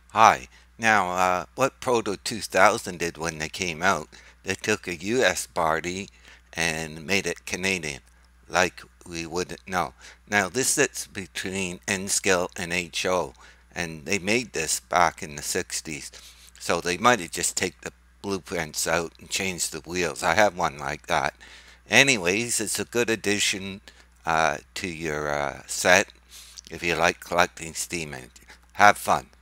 Hi. Now, what Proto 2000 did when they came out, they took a US body and made it Canadian, like we wouldn't know. Now, this sits between N-Scale and HO, and they made this back in the 60s, so they might have just taken the blueprints out and changed the wheels. I have one like that. Anyways, it's a good addition to your set if you like collecting steam engines. Have fun.